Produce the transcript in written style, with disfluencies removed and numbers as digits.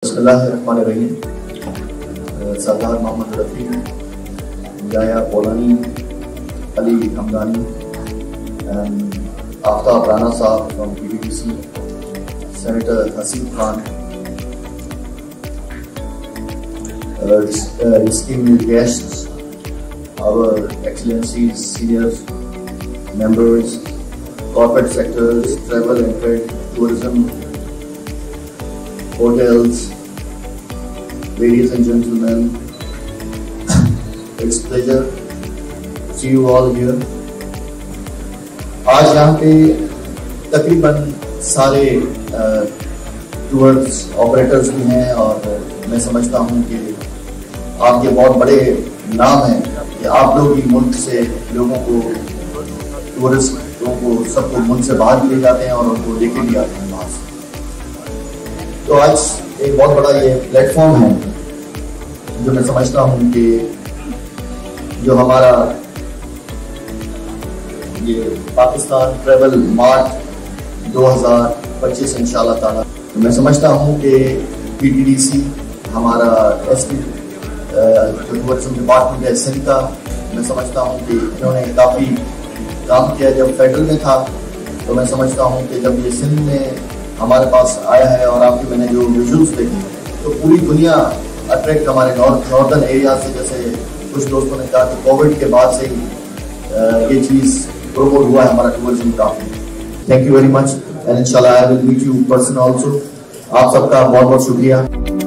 बिस्मिल्लाहिर्रहमानिर्रहीम। सरदार मोहम्मद रफ़ी, याया बोलानी, अली हमदानी, आफ्ताब राना साहब from PDDC, Senator Hasib Khan, distinguished guests, our excellencies, senior members, corporate sectors, travel and trade, tourism, hotels, ladies and gentlemen, it's pleasure to see you all here. आज यहाँ पे तकरीबन सारे tours operators भी हैं और मैं समझता हूँ कि आपके बहुत बड़े नाम हैं कि आप लोग ही मुल्क से लोगों को, टूरिस्टों को, सबको मुल्क से बाहर ले जाते हैं और उनको लेके भी आते हैं बाहर से। तो आज एक बहुत बड़ा ये प्लेटफॉर्म है जो मैं समझता हूँ कि जो हमारा ये पाकिस्तान ट्रैवल मार्ट 2025 इंशाल्लाह ताला, तो मैं समझता हूँ कि PDDC, हमारा SP टूरिज्म डिपार्टमेंट है सिंध का, मैं समझता हूँ कि इन्होंने काफ़ी काम किया। जब फेडरल में था तो मैं समझता हूँ कि जब ये सिंध में हमारे पास आया है और आपके मैंने जो विजुअल्स देखे तो पूरी दुनिया अट्रैक्ट हमारे नॉर्दर्न एरिया से, जैसे कुछ दोस्तों ने कहा कि कोविड के बाद से ही ये चीज़ प्रमोट हुआ है हमारा टूरिज्म काफ़ी। Thank you very much and इंशाल्लाह I will meet you person also. आप सबका बहुत बहुत शुक्रिया।